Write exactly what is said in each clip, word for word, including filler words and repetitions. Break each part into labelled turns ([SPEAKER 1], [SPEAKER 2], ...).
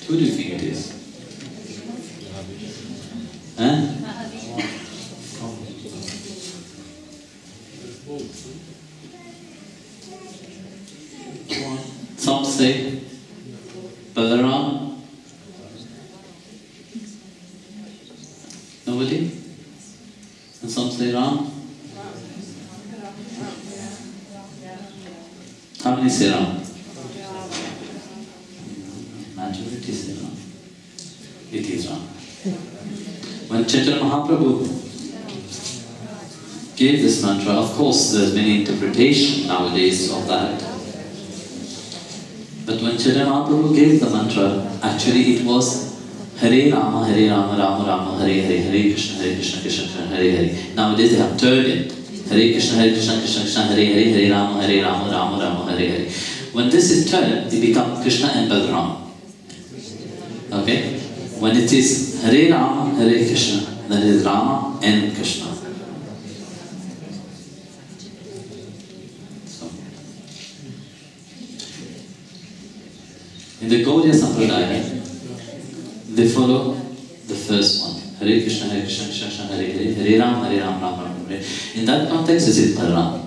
[SPEAKER 1] Who do you think it is? Huh? Some say Balaram. Nobody? And some say Ram. How many say Ram? Majority say Ram. It is Ram. When Chaitanya Mahaprabhu gave this mantra, of course there's many interpretations nowadays of that. But when Chaitanya Mahaprabhu gave the mantra, actually it was Hare Rama, Hare Rama, Rama Rama, Hare Hare, Hare Krishna, Hare Krishna, Krishna Krishna, Hare Hare. Nowadays they have turned it. Hare Krishna, Hare Krishna, Krishna Krishna, Hare Hare, Hare Rama, Hare Rama, Rama Rama, Hare Hare. When this is turned, it becomes Krishna and Balaram. Okay? When it is Hare Rama, Hare Krishna, then it is Rama and Krishna. So, in the Gaudiya Sampradaya, they follow the first one. Hare Krishna, Hare Krishna, Krishna Krishna, Hare Hare, Hare Rama, Hare Rama, Rama Rama, Hare. In that context, this is Balaram.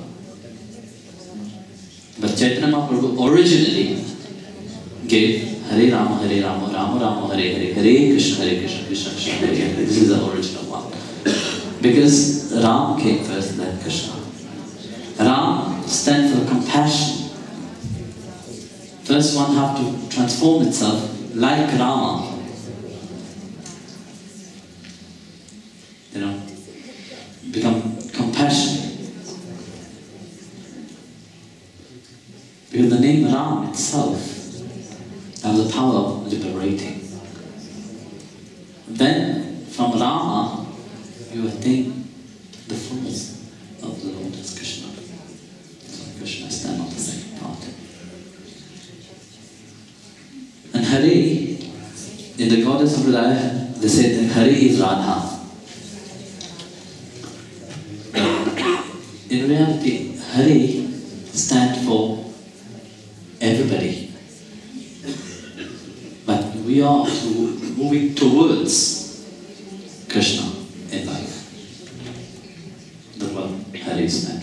[SPEAKER 1] But Chaitanya Mahaprabhu originally gave Hare Rama, Hare Rama, Rama Rama, Hare Hare, Hare Krishna, Hare Krishna, Krishna Krishna, Hare Hare. This is the original one. Because Ram came first, then Krishna. Ram stands for compassion. First one have to transform itself like Rama. You know, become compassionate. Because the name Ram itself has the power of liberating. Then, from Rama, you attain the fullness of the Lord as Krishna. So Krishna stands on the second part. And Hare, in the Gaudiya Sampradaya, they say that Hare is Radha. In reality, Hare stands for everybody. But we are to, moving towards Krishna in life. That's what Hare stands.